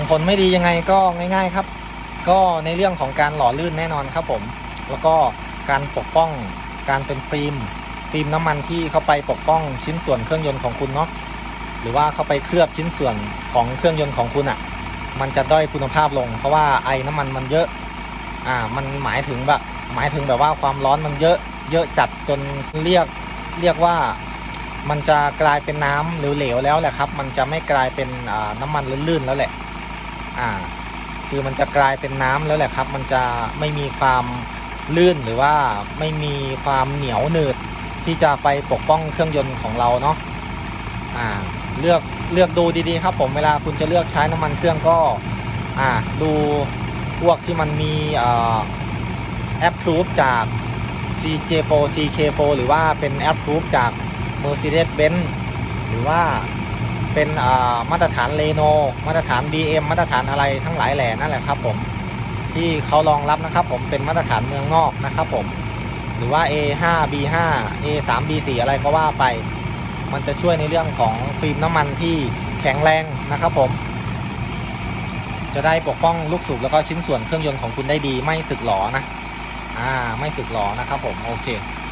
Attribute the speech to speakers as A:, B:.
A: ผลไม่ดียังไงก็ง่ายๆครับก็ในเรื่องของการหล่อลื่นแน่นอนครับผมแล้วก็การปกป้องการเป็นฟิล์มน้ำมันที่เข้าไปปกป้องชิ้นส่วนเครื่องยนต์ของคุณเนาะหรือว่าเข้าไปเคลือบชิ้นส่วนของเครื่องยนต์ของคุณอ่ะมันจะด้อยคุณภาพลงเพราะว่าไอน้ำมันมันเยอะมันหมายถึงแบบว่าความร้อนมันเยอะจัดจนเรียกว่ามันจะกลายเป็นน้ำเหลวๆแล้วแหละครับมันจะไม่กลายเป็นน้ำมันลื่นๆแล้วแหละคือมันจะกลายเป็นน้ำแล้วแหละครับมันจะไม่มีความลื่นหรือว่าไม่มีความเหนียวหนืดที่จะไปปกป้องเครื่องยนต์ของเราเนาะเลือกดูดีๆครับผมเวลาคุณจะเลือกใช้น้ำมันเครื่องก็ดูพวกที่มันมีapprove จาก CJ4 CK4 หรือว่าเป็น approve จาก Mercedes-Benz หรือว่าเป็นมาตรฐานเรโนมาตรฐาน BM มาตรฐานอะไรทั้งหลายแหล่นั่นแหละครับผมที่เขารองรับนะครับผมเป็นมาตรฐานเมืองนอกนะครับผมหรือว่า A5 B5 A3 B4 อะไรก็ว่าไปมันจะช่วยในเรื่องของฟิล์มน้ำมันที่แข็งแรงนะครับผมจะได้ปกป้องลูกสูบแล้วก็ชิ้นส่วนเครื่องยนต์ของคุณได้ดีไม่สึกหรอนะไม่สึกหรอนะครับผมโอเค